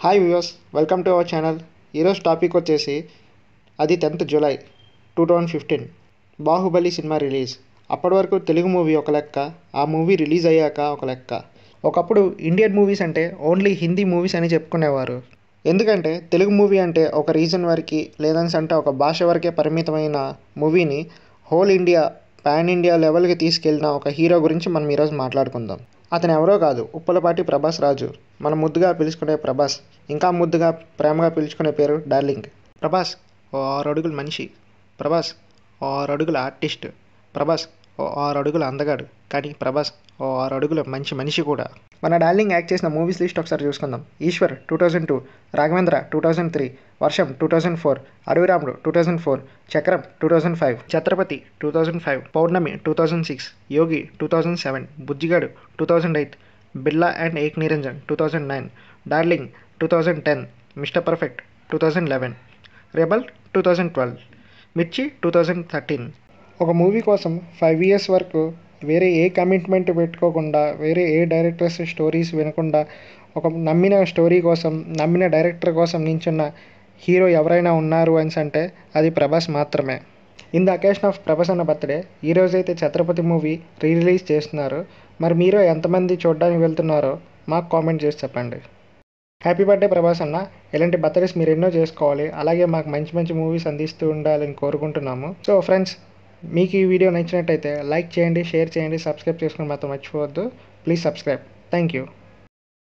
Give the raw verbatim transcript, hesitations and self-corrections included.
Hi viewers, welcome to our channel. ఈరోజు topic వచ్చేసి అది tenth July two thousand fifteen Baahubali cinema release. అప్పటి వరకు తెలుగు మూవీ ఒక లెక్క, ఆ మూవీ రిలీజ్ అయ్యాక ఒక లెక్క. ఒకప్పుడు ఇండియన్ మూవీస్ అంటే ఓన్లీ హిందీ మూవీస్ అని చెప్పుకునేవారు. ఎందుకంటే తెలుగు మూవీ అంటే ఒక రీజన్ వరకు, లేదని అంటే ఒక భాష వరకే పరిమితమైన మూవీని హోల్ ఇండియా, పాన్ ఇండియా లెవెల్కి తీసుకెళ్ళిన ఒక హీరో గురించి మనం ఈరోజు మాట్లాడుకుందాం. అతను ఎవరో కాదు, ఉప్పలపాటి ప్రభాస్ రాజు. మనం ముద్దుగా పిలుచుకునే ప్రభాస్, ఇంకా ముద్దుగా ప్రేమగా పిలుచుకునే పేరు డార్లింగ్. ప్రభాస్ ఓ ఆరు అడుగుల మనిషి, ప్రభాస్ ఓ ఆరు అడుగుల ఆర్టిస్ట్, ప్రభాస్ ఓ ఆరు అడుగుల అందగాడు, కానీ ప్రభాస్ ఓ ఆరు అడుగుల మంచి మనిషి కూడా. మన డార్లింగ్ యాక్ట్ చేసిన మూవీస్ లిస్ట్ ఒకసారి చూసుకుందాం. Eeshwar two thousand two, Raghavendra two thousand three, Varsham two thousand four, Adavi Ramudu two thousand four, Chakram two thousand five, Chatrapathi two thousand five, Pournami two thousand six, Yogi two thousand seven, Bujjigadu two thousand eight, Billa and Ek Niranjan two thousand nine, Darling two thousand ten, Mr Perfect two thousand eleven, Rebel two thousand twelve, Mirchi two thousand thirteen. ఒక movie కోసం five years వరకు వేరే a commitment పెట్టుకోకుండా, వేరే ఏ directors stories వినకుండా, ఒక నమ్మిన story కోసం, నమ్మిన డైరెక్టర్ కోసం నించున్న హీరో ఎవరైనా ఉన్నారు అని అంటే అది ప్రభాస్ మాత్రమే. In the occasion of Prabhas అన్న బర్త్డే ఈరోజైతే ఛత్రపతి మూవీ రీ రిలీజ్ చేస్తున్నారు. మరి మీరు ఎంతమంది చూడడానికి వెళ్తున్నారో మాకు కామెంట్ చేసి చెప్పండి. హ్యాపీ బర్త్డే ప్రభాస్ అన్న. ఇలాంటి బర్త్డేస్ మీరు ఎన్నో చేసుకోవాలి, అలాగే మాకు మంచి మంచి మూవీస్ అందిస్తూ ఉండాలని కోరుకుంటున్నాము. సో ఫ్రెండ్స్, మీకు ఈ వీడియో నచ్చినట్టయితే లైక్ చేయండి, షేర్ చేయండి, సబ్స్క్రైబ్ చేసుకుని మాత్రం మర్చిపోవద్దు. Please subscribe. Thank you.